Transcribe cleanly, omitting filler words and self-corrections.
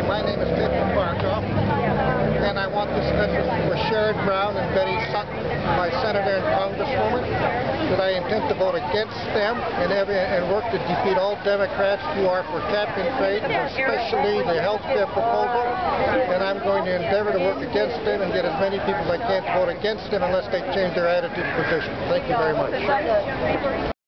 my name is Ted Barkoff, and I want this message for Sherrod Brown and Betty Sutton, my senator and congresswoman, that I intend to vote against them and work to defeat all Democrats who are for cap and trade, especially the health care proposal. And I'm going to endeavor to work against them and get as many people as I can to vote against them unless they change their attitude and position. Thank you very much.